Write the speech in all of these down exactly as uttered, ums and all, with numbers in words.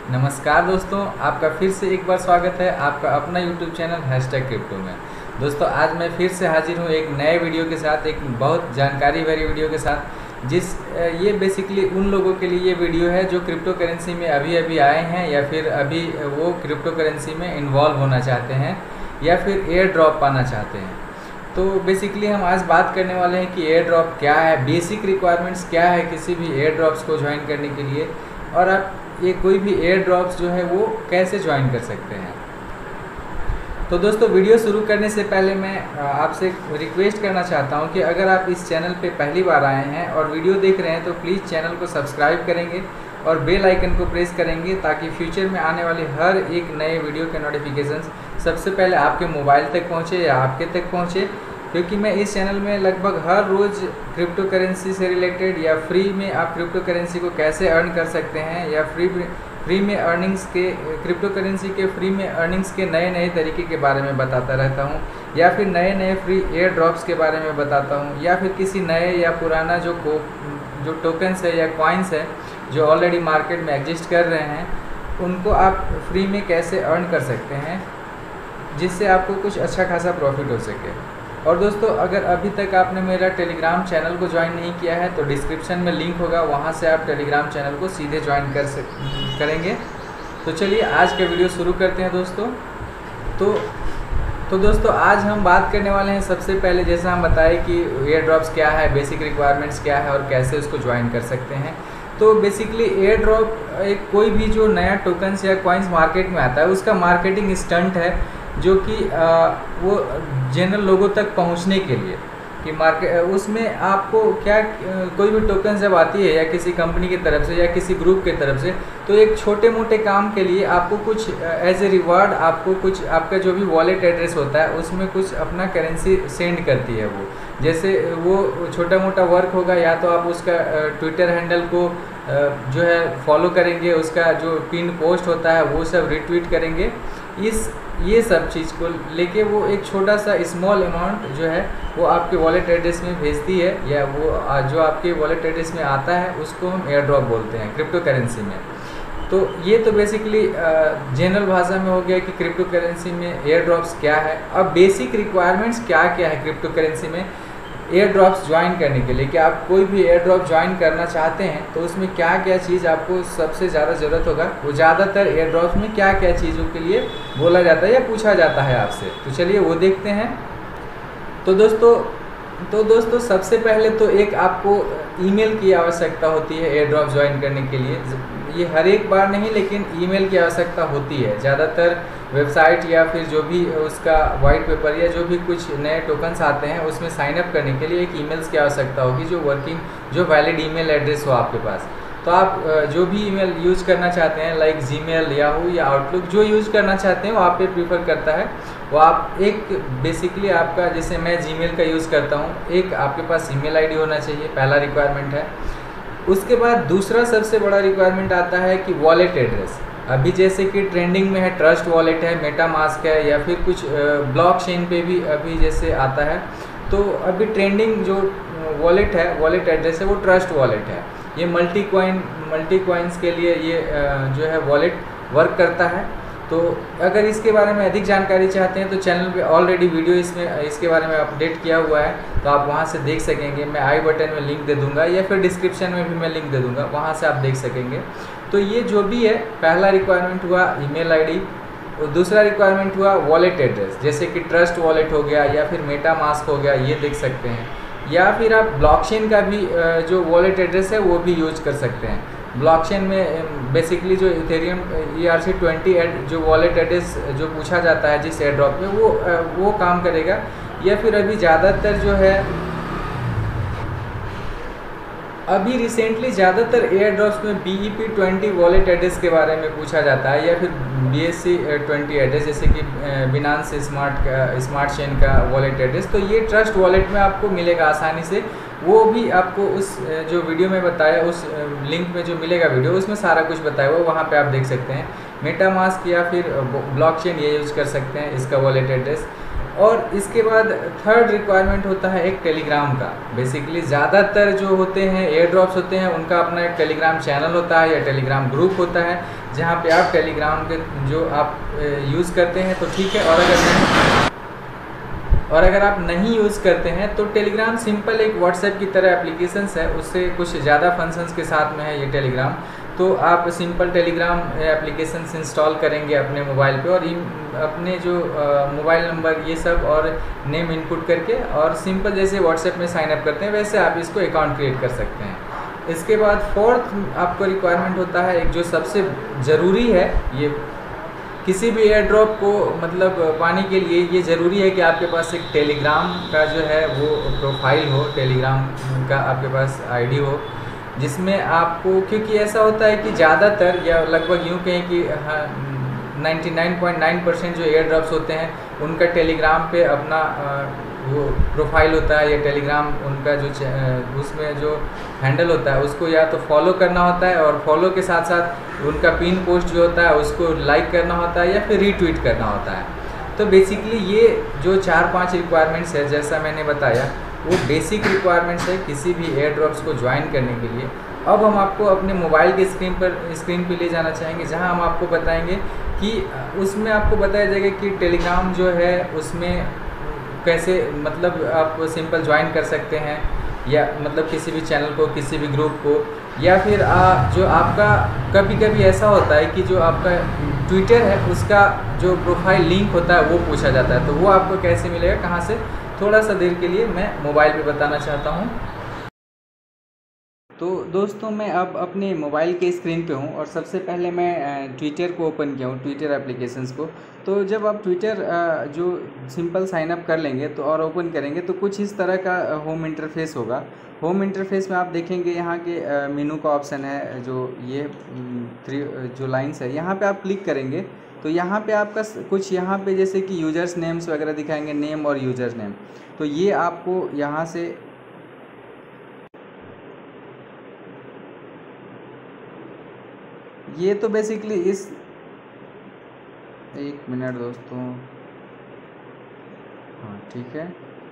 नमस्कार दोस्तों, आपका फिर से एक बार स्वागत है आपका अपना यूट्यूब चैनल हैशटैग क्रिप्टो में। दोस्तों आज मैं फिर से हाजिर हूँ एक नए वीडियो के साथ, एक बहुत जानकारी भरी वीडियो के साथ। जिस ये बेसिकली उन लोगों के लिए ये वीडियो है जो क्रिप्टो करेंसी में अभी अभी आए हैं या फिर अभी वो क्रिप्टो करेंसी में इन्वॉल्व होना चाहते हैं या फिर एयर ड्रॉप पाना चाहते हैं। तो बेसिकली हम आज बात करने वाले हैं कि एयर ड्रॉप क्या है, बेसिक रिक्वायरमेंट्स क्या है किसी भी एयर ड्रॉप्स को ज्वाइन करने के लिए, और आप ये कोई भी एयर ड्रॉप्स जो है वो कैसे ज्वाइन कर सकते हैं। तो दोस्तों वीडियो शुरू करने से पहले मैं आपसे रिक्वेस्ट करना चाहता हूं कि अगर आप इस चैनल पे पहली बार आए हैं और वीडियो देख रहे हैं तो प्लीज़ चैनल को सब्सक्राइब करेंगे और बेल आइकन को प्रेस करेंगे ताकि फ्यूचर में आने वाले हर एक नए वीडियो के नोटिफिकेशंस सबसे पहले आपके मोबाइल तक पहुँचे या आपके तक पहुँचे। क्योंकि मैं इस चैनल में लगभग हर रोज़ क्रिप्टो करेंसी से रिलेटेड या फ्री में आप क्रिप्टो करेंसी को कैसे अर्न कर सकते हैं या फ्री फ्री में अर्निंग्स के क्रिप्टो करेंसी के फ्री में अर्निंग्स के नए नए तरीके के बारे में बताता रहता हूं, या फिर नए नए फ्री एयर ड्रॉप्स के बारे में बताता हूं, या फिर किसी नए या पुराना जो को जो टोकन्स है या कॉइन्स है जो ऑलरेडी मार्केट में एग्जिस्ट कर रहे हैं उनको आप फ्री में कैसे अर्न कर सकते हैं जिससे आपको कुछ अच्छा खासा प्रॉफिट हो सके। और दोस्तों अगर अभी तक आपने मेरा टेलीग्राम चैनल को ज्वाइन नहीं किया है तो डिस्क्रिप्शन में लिंक होगा, वहां से आप टेलीग्राम चैनल को सीधे ज्वाइन कर सक करेंगे। तो चलिए आज का वीडियो शुरू करते हैं दोस्तों। तो तो दोस्तों आज हम बात करने वाले हैं सबसे पहले, जैसा हम बताएं कि एयर ड्रॉप्स क्या है, बेसिक रिक्वायरमेंट्स क्या है और कैसे उसको ज्वाइन कर सकते हैं। तो बेसिकली एयर ड्रॉप एक कोई भी जो नया टोकन्स या कॉइन्स मार्केट में आता है उसका मार्केटिंग स्टंट है जो कि वो जनरल लोगों तक पहुंचने के लिए कि मार्केट उसमें आपको क्या कोई भी टोकन जब आती है या किसी कंपनी की तरफ से या किसी ग्रुप की तरफ से तो एक छोटे मोटे काम के लिए आपको कुछ एज ए रिवार्ड आपको कुछ आपका जो भी वॉलेट एड्रेस होता है उसमें कुछ अपना करेंसी सेंड करती है। वो जैसे वो छोटा मोटा वर्क होगा या तो आप उसका ट्विटर हैंडल को जो है फॉलो करेंगे, उसका जो पिन पोस्ट होता है वो सब रिट्वीट करेंगे, इस ये सब चीज़ को लेके वो एक छोटा सा स्मॉल अमाउंट जो है वो आपके वॉलेट एड्रेस में भेजती है, या वो जो आपके वॉलेट एड्रेस में आता है उसको हम एयर ड्रॉप बोलते हैं क्रिप्टो करेंसी में। तो ये तो बेसिकली जनरल भाषा में हो गया कि क्रिप्टो करेंसी में एयर ड्रॉप्स क्या है। अब बेसिक रिक्वायरमेंट्स क्या क्या है क्रिप्टो करेंसी में एयर ड्रॉप्स ज्वाइन करने के लिए, कि आप कोई भी एयर ड्रॉप ज्वाइन करना चाहते हैं तो उसमें क्या क्या चीज़ आपको सबसे ज़्यादा ज़रूरत होगा, वो ज़्यादातर एयर ड्रॉप्स में क्या क्या चीज़ों के लिए बोला जाता है या पूछा जाता है आपसे। तो चलिए वो देखते हैं। तो दोस्तों तो दोस्तों सबसे पहले तो एक आपको ईमेल की आवश्यकता होती है एयर ड्रॉप ज्वाइन करने के लिए। ये हर एक बार नहीं लेकिन ईमेल की आवश्यकता होती है ज़्यादातर। वेबसाइट या फिर जो भी उसका वाइट पेपर या जो भी कुछ नए टोकन्स आते हैं उसमें साइन अप करने के लिए एक ईमेल्स की आवश्यकता होगी जो वर्किंग जो वैलिड ईमेल एड्रेस हो आपके पास। तो आप जो भी ईमेल यूज़ करना चाहते हैं लाइक जीमेल, याहू या आउटलुक जो यूज़ करना चाहते हैं वो आप पे प्रीफर करता है। वो आप एक बेसिकली आपका, जैसे मैं जीमेल का यूज़ करता हूँ, एक आपके पास ईमेल आईडी होना चाहिए, पहला रिक्वायरमेंट है। उसके बाद दूसरा सबसे बड़ा रिक्वायरमेंट आता है कि वॉलेट एड्रेस। अभी जैसे कि ट्रेंडिंग में है ट्रस्ट वॉलेट है, मेटामास्क है, या फिर कुछ ब्लॉकचेन पे भी अभी जैसे आता है। तो अभी ट्रेंडिंग जो वॉलेट है, वॉलेट एड्रेस है, वो ट्रस्ट वॉलेट है। ये मल्टी कॉइन मल्टी कॉइन्स के लिए ये जो है वॉलेट वर्क करता है। तो अगर इसके बारे में अधिक जानकारी चाहते हैं तो चैनल पे ऑलरेडी वीडियो इसमें इसके बारे में अपडेट किया हुआ है, तो आप वहां से देख सकेंगे। मैं आई बटन में लिंक दे दूंगा या फिर डिस्क्रिप्शन में भी मैं लिंक दे दूंगा, वहां से आप देख सकेंगे। तो ये जो भी है, पहला रिक्वायरमेंट हुआ ईमेल आईडी, और दूसरा रिक्वायरमेंट हुआ वॉलेट एड्रेस, जैसे कि ट्रस्ट वॉलेट हो गया या फिर मेटामास्क हो गया, ये देख सकते हैं। या फिर आप ब्लॉकचेन का भी जो वॉलेट एड्रेस है वो भी यूज कर सकते हैं। ब्लॉकचेन में बेसिकली जो Ethereum E R C twenty जो वॉलेट एड्रेस जो पूछा जाता है जिस एयर ड्रॉप में, वो वो काम करेगा। या फिर अभी ज़्यादातर जो है अभी रिसेंटली ज़्यादातर एयर ड्रॉप्स में B E P twenty wallet address के बारे में पूछा जाता है, या फिर B S C twenty address, जैसे कि बिनांस स्मार्ट का स्मार्ट चेन का वॉलेट एड्रेस। तो ये ट्रस्ट वॉलेट में आपको मिलेगा आसानी से। वो भी आपको उस जो वीडियो में बताया उस लिंक में जो मिलेगा वीडियो, उसमें सारा कुछ बताया हुआ, वहाँ पे आप देख सकते हैं। मेटामास्क या फिर ब्लॉकचेन ये यूज़ कर सकते हैं इसका वॉलेट एड्रेस। और इसके बाद थर्ड रिक्वायरमेंट होता है एक टेलीग्राम का। बेसिकली ज़्यादातर जो होते हैं एयर ड्रॉप्स होते हैं उनका अपना एक टेलीग्राम चैनल होता है या टेलीग्राम ग्रुप होता है, जहाँ पे आप टेलीग्राम के जो आप यूज़ करते हैं तो ठीक है, और अगर नहीं और अगर आप नहीं यूज़ करते हैं तो टेलीग्राम सिंपल एक व्हाट्सएप की तरह एप्लीकेशंस है, उससे कुछ ज़्यादा फंक्शंस के साथ में है ये टेलीग्राम। तो आप सिंपल टेलीग्राम एप्लीकेशंस इंस्टॉल करेंगे अपने मोबाइल पे और इन अपने जो मोबाइल नंबर ये सब और नेम इनपुट करके और सिंपल जैसे व्हाट्सएप में साइन अप करते हैं वैसे आप इसको अकाउंट क्रिएट कर सकते हैं। इसके बाद फोर्थ आपको रिक्वायरमेंट होता है एक जो सबसे ज़रूरी है, ये किसी भी एयर ड्रॉप को मतलब पाने के लिए ये ज़रूरी है कि आपके पास एक टेलीग्राम का जो है वो प्रोफाइल हो, टेलीग्राम का आपके पास आईडी हो, जिसमें आपको, क्योंकि ऐसा होता है कि ज़्यादातर या लगभग यूँ कहें कि हाँ ninety nine point nine percent जो एयर ड्रॉप्स होते हैं उनका टेलीग्राम पे अपना वो प्रोफाइल होता है या टेलीग्राम उनका जो उसमें जो हैंडल होता है उसको या तो फॉलो करना होता है और फॉलो के साथ साथ उनका पिन पोस्ट जो होता है उसको लाइक करना होता है या फिर रीट्वीट करना होता है। तो बेसिकली ये जो चार पांच रिक्वायरमेंट्स है जैसा मैंने बताया वो बेसिक रिक्वायरमेंट्स है किसी भी एयर ड्रॉप्स को ज्वाइन करने के लिए। अब हम आपको अपने मोबाइल के स्क्रीन पर स्क्रीन पे ले जाना चाहेंगे जहां हम आपको बताएंगे कि उसमें आपको बताया जाएगा कि टेलीग्राम जो है उसमें कैसे मतलब आप सिंपल ज्वाइन कर सकते हैं या मतलब किसी भी चैनल को, किसी भी ग्रुप को, या फिर आ, जो आपका कभी कभी ऐसा होता है कि जो आपका ट्विटर है उसका जो प्रोफाइल लिंक होता है वो पूछा जाता है, तो वो आपको कैसे मिलेगा, कहाँ से, थोड़ा सा देर के लिए मैं मोबाइल पे बताना चाहता हूँ। तो दोस्तों मैं अब अपने मोबाइल के स्क्रीन पे हूँ और सबसे पहले मैं ट्विटर को ओपन किया हूँ, ट्विटर एप्लीकेशंस को। तो जब आप ट्विटर जो सिंपल साइन अप कर लेंगे तो और ओपन करेंगे तो कुछ इस तरह का होम इंटरफेस होगा। होम इंटरफेस में आप देखेंगे यहाँ के मेनू का ऑप्शन है, जो ये थ्री जो लाइन्स है यहाँ पे आप क्लिक करेंगे तो यहाँ पे आपका कुछ यहाँ पे जैसे कि यूजर्स नेम्स वगैरह दिखाएंगे, नेम और यूजर्स नेम। तो ये आपको यहाँ से ये तो बेसिकली इस एक मिनट दोस्तों, हाँ ठीक है।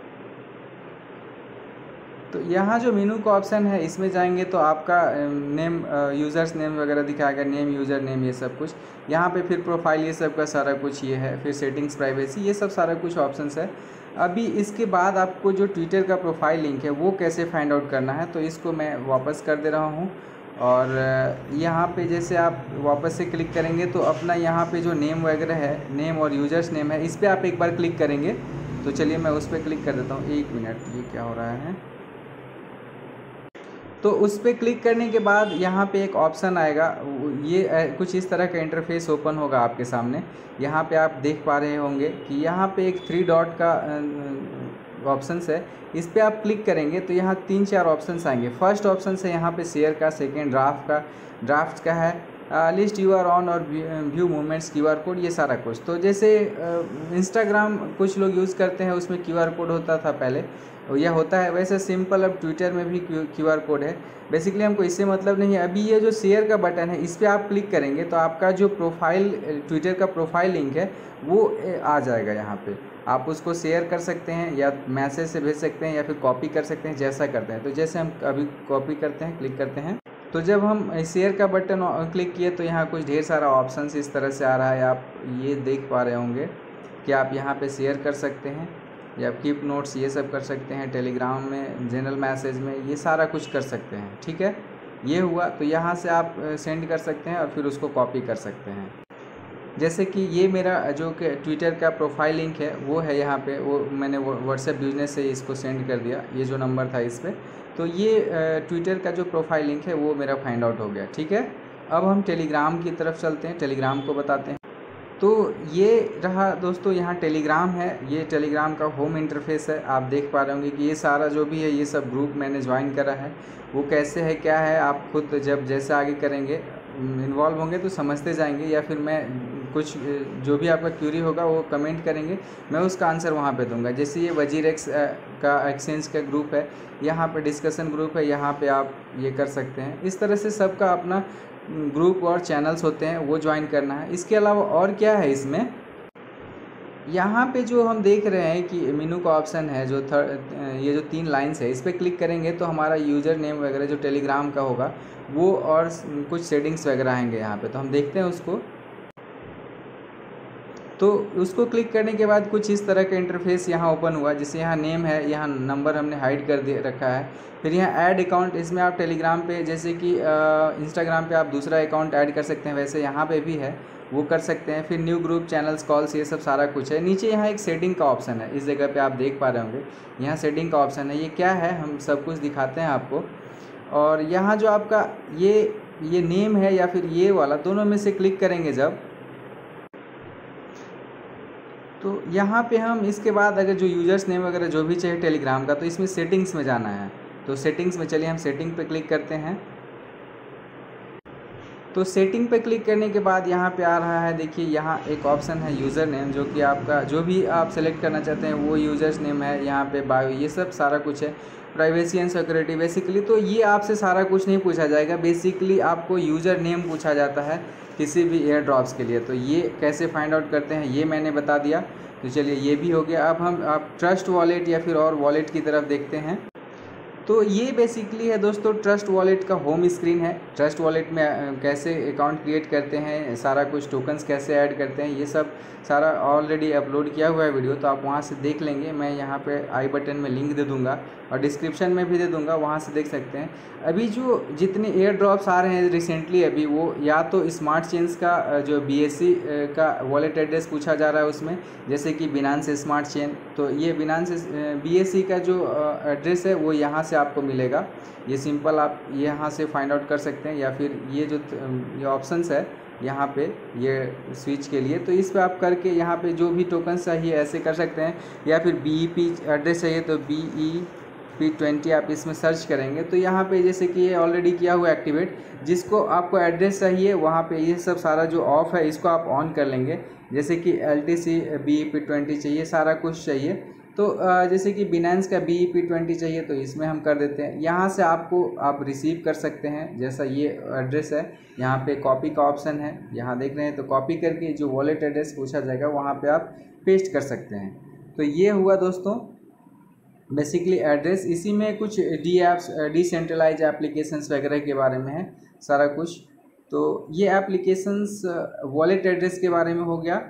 तो यहाँ जो मेनू का ऑप्शन है इसमें जाएंगे तो आपका नेम यूज़र्स नेम वगैरह दिखाएगा, नेम यूज़र नेम ये सब कुछ। यहाँ पे फिर प्रोफाइल ये सब का सारा कुछ ये है, फिर सेटिंग्स प्राइवेसी ये सब सारा कुछ ऑप्शंस है। अभी इसके बाद आपको जो ट्विटर का प्रोफाइल लिंक है वो कैसे फाइंड आउट करना है तो इसको मैं वापस कर दे रहा हूँ। और यहाँ पे जैसे आप वापस से क्लिक करेंगे तो अपना यहाँ पे जो नेम वगैरह है, नेम और यूजर्स नेम है, इस पर आप एक बार क्लिक करेंगे। तो चलिए मैं उस पर क्लिक कर देता हूँ, एक मिनट ये क्या हो रहा है। तो उस पर क्लिक करने के बाद यहाँ पे एक ऑप्शन आएगा, ये कुछ इस तरह का इंटरफेस ओपन होगा आपके सामने। यहाँ पे आप देख पा रहे होंगे कि यहाँ पे एक थ्री डॉट का ऑप्शंस है, इस पर आप क्लिक करेंगे तो यहाँ तीन चार ऑप्शंस आएंगे। फर्स्ट ऑप्शन है यहाँ पे शेयर का, सेकंड ड्राफ्ट का, ड्राफ्ट का है लिस्ट यू आर ऑन और view movements, Q R code, ये सारा कुछ। तो जैसे इंस्टाग्राम कुछ लोग यूज़ करते हैं उसमें क्यू आर कोड होता था पहले, यह होता है, वैसे सिंपल अब ट्विटर में भी क्यू आर कोड है। बेसिकली हमको इससे मतलब नहीं है। अभी ये जो शेयर का बटन है इस पर आप क्लिक करेंगे तो आपका जो प्रोफाइल ट्विटर का प्रोफाइल लिंक है वो आ जाएगा। यहाँ पे आप उसको शेयर कर सकते हैं या मैसेज से भेज सकते हैं या फिर कॉपी कर सकते हैं, जैसा करते हैं। तो जैसे हम अभी कॉपी करते हैं, क्लिक करते हैं, तो जब हम शेयर का बटन क्लिक किए तो यहाँ कुछ ढेर सारा ऑप्शन इस तरह से आ रहा है। आप ये देख पा रहे होंगे कि आप यहाँ पे शेयर कर सकते हैं या कीप नोट्स ये सब कर सकते हैं, टेलीग्राम में, जनरल मैसेज में, ये सारा कुछ कर सकते हैं। ठीक है, ये हुआ। तो यहाँ से आप सेंड कर सकते हैं और फिर उसको कॉपी कर सकते हैं। जैसे कि ये मेरा जो कि ट्विटर का प्रोफाइल लिंक है वो है यहाँ पे, वो मैंने व्हाट्सएप बिजनेस से इसको सेंड कर दिया, ये जो नंबर था इस पर। तो ये ट्विटर का जो प्रोफाइल लिंक है वो मेरा फाइंड आउट हो गया। ठीक है, अब हम टेलीग्राम की तरफ चलते हैं, टेलीग्राम को बताते हैं। तो ये रहा दोस्तों, यहाँ टेलीग्राम है, ये टेलीग्राम का होम इंटरफेस है। आप देख पा रहे होंगे कि ये सारा जो भी है ये सब ग्रुप मैंने ज्वाइन करा है, वो कैसे है क्या है आप खुद जब जैसे आगे करेंगे इन्वॉल्व होंगे तो समझते जाएंगे, या फिर मैं कुछ जो भी आपका क्यूरी होगा वो कमेंट करेंगे, मैं उसका आंसर वहाँ पे दूंगा। जैसे ये वजीर एक्स का एक्सचेंज का ग्रुप है, यहाँ पे डिस्कशन ग्रुप है, यहाँ पे आप ये कर सकते हैं। इस तरह से सबका अपना ग्रुप और चैनल्स होते हैं वो ज्वाइन करना है। इसके अलावा और क्या है इसमें, यहाँ पे जो हम देख रहे हैं कि मेनू का ऑप्शन है, जो थर्ड ये जो तीन लाइंस है इस पर क्लिक करेंगे तो हमारा यूज़र नेम वगैरह जो टेलीग्राम का होगा वो और कुछ सेटिंग्स वगैरह आएंगे यहाँ पे। तो हम देखते हैं उसको। तो उसको क्लिक करने के बाद कुछ इस तरह का इंटरफेस यहाँ ओपन हुआ, जिससे यहाँ नेम है, यहाँ नंबर हमने हाइड कर दे रखा है। फिर यहाँ ऐड अकाउंट, इसमें आप टेलीग्राम पे जैसे कि इंस्टाग्राम पे आप दूसरा अकाउंट ऐड कर सकते हैं, वैसे यहाँ पे भी है, वो कर सकते हैं। फिर न्यू ग्रुप, चैनल्स, कॉल्स, ये सब सारा कुछ है। नीचे यहाँ एक सेटिंग का ऑप्शन है, इस जगह पे आप देख पा रहे होंगे, यहाँ सेटिंग का ऑप्शन है। ये क्या है हम सब कुछ दिखाते हैं आपको। और यहाँ जो आपका ये ये नेम है या फिर ये वाला, दोनों में से क्लिक करेंगे जब, तो यहाँ पे हम इसके बाद अगर जो यूजर्स नेम वगैरह जो भी चाहिए टेलीग्राम का, तो इसमें सेटिंग्स में जाना है। तो सेटिंग्स में चलिए हम सेटिंग पे क्लिक करते हैं। तो सेटिंग पे क्लिक करने के बाद यहाँ पे आ रहा है, देखिए यहाँ एक ऑप्शन है यूज़र नेम, जो कि आपका जो भी आप सेलेक्ट करना चाहते हैं वो यूज़र्स नेम है। यहाँ पे बायो, ये सब सारा कुछ है। प्राइवेसी एंड सिक्योरिटी बेसिकली, तो ये आपसे सारा कुछ नहीं पूछा जाएगा। बेसिकली आपको यूज़र नेम पूछा जाता है किसी भी एयर ड्रॉप्स के लिए। तो ये कैसे फाइंड आउट करते हैं ये मैंने बता दिया। तो चलिए ये भी हो गया। अब हम आप ट्रस्ट वॉलेट या फिर और वॉलेट की तरफ देखते हैं। तो ये बेसिकली है दोस्तों ट्रस्ट वॉलेट का होम स्क्रीन है। ट्रस्ट वॉलेट में कैसे अकाउंट क्रिएट करते हैं, सारा कुछ टोकन्स कैसे ऐड करते हैं, ये सब सारा ऑलरेडी अपलोड किया हुआ है वीडियो, तो आप वहाँ से देख लेंगे। मैं यहाँ पे आई बटन में लिंक दे दूँगा और डिस्क्रिप्शन में भी दे दूँगा, वहाँ से देख सकते हैं। अभी जो जितने एयर ड्रॉप्स आ रहे हैं रिसेंटली अभी, वो या तो स्मार्ट चेन्स का जो बी एस सी का वॉलेट एड्रेस पूछा जा रहा है उसमें, जैसे कि बिनांस स्मार्ट चेन। तो ये बिनांस बी एस सी का जो एड्रेस है वो यहाँ से आपको मिलेगा। ये सिंपल आप यहाँ से फाइंड आउट कर सकते हैं। या फिर ये जो ये ऑप्शंस है यहाँ पे ये स्विच के लिए, तो इस पे आप करके यहाँ पे जो भी टोकन चाहिए ऐसे कर सकते हैं। या फिर बी ई पी एड्रेस चाहिए तो बी ई पी ट्वेंटी आप इसमें सर्च करेंगे, तो यहाँ पे जैसे कि ये ऑलरेडी किया हुआ एक्टिवेट, जिसको आपको एड्रेस चाहिए वहाँ पे ये सब सारा जो ऑफ है इसको आप ऑन कर लेंगे। जैसे कि L T C B E P twenty चाहिए, सारा कुछ चाहिए, तो जैसे कि बिनांस का बी ई पी ट्वेंटी चाहिए तो इसमें हम कर देते हैं। यहाँ से आपको आप रिसीव कर सकते हैं, जैसा ये एड्रेस है। यहाँ पे कॉपी का ऑप्शन है, यहाँ देख रहे हैं, तो कॉपी करके जो वॉलेट एड्रेस पूछा जाएगा वहाँ पे आप पेस्ट कर सकते हैं। तो ये हुआ दोस्तों बेसिकली एड्रेस। इसी में कुछ डी एप्स डिसेंट्रलाइज एप्लीकेशंस वगैरह के बारे में है सारा कुछ। तो ये एप्लीकेशंस वॉलेट एड्रेस के बारे में हो गया।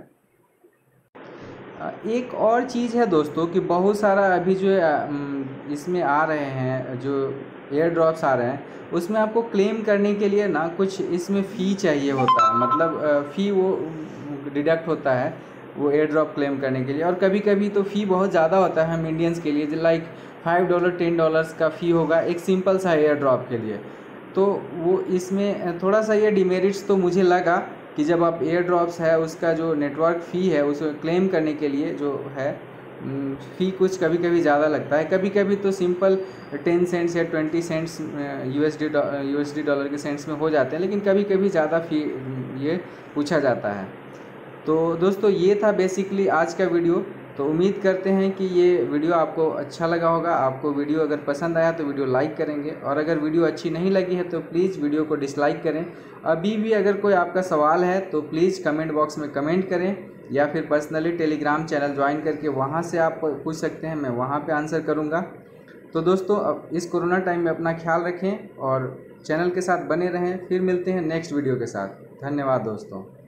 एक और चीज़ है दोस्तों कि बहुत सारा अभी जो इसमें आ रहे हैं, जो एयर ड्रॉप्स आ रहे हैं, उसमें आपको क्लेम करने के लिए ना कुछ इसमें फ़ी चाहिए होता है, मतलब फ़ी वो डिडक्ट होता है वो एयर ड्रॉप क्लेम करने के लिए। और कभी कभी तो फ़ी बहुत ज़्यादा होता है हम इंडियंस के लिए, like five dollar ten dollars का फ़ी होगा एक सिंपल सा एयर ड्रॉप के लिए। तो वो इसमें थोड़ा सा ये डिमेरिट्स तो मुझे लगा कि जब आप एयर ड्रॉप्स है उसका जो नेटवर्क फ़ी है उसको क्लेम करने के लिए जो है फ़ी कुछ कभी कभी ज़्यादा लगता है। कभी कभी तो सिंपल टेन सेंट्स या twenty cents U S D U S D dollar के सेंट्स में हो जाते हैं, लेकिन कभी कभी ज़्यादा फ़ी ये पूछा जाता है। तो दोस्तों ये था बेसिकली आज का वीडियो। तो उम्मीद करते हैं कि ये वीडियो आपको अच्छा लगा होगा। आपको वीडियो अगर पसंद आया तो वीडियो लाइक करेंगे, और अगर वीडियो अच्छी नहीं लगी है तो प्लीज़ वीडियो को डिसलाइक करें। अभी भी अगर कोई आपका सवाल है तो प्लीज़ कमेंट बॉक्स में कमेंट करें, या फिर पर्सनली टेलीग्राम चैनल ज्वाइन करके वहाँ से आप पूछ सकते हैं, मैं वहाँ पर आंसर करूँगा। तो दोस्तों अब इस कोरोना टाइम में अपना ख्याल रखें और चैनल के साथ बने रहें। फिर मिलते हैं नेक्स्ट वीडियो के साथ। धन्यवाद दोस्तों।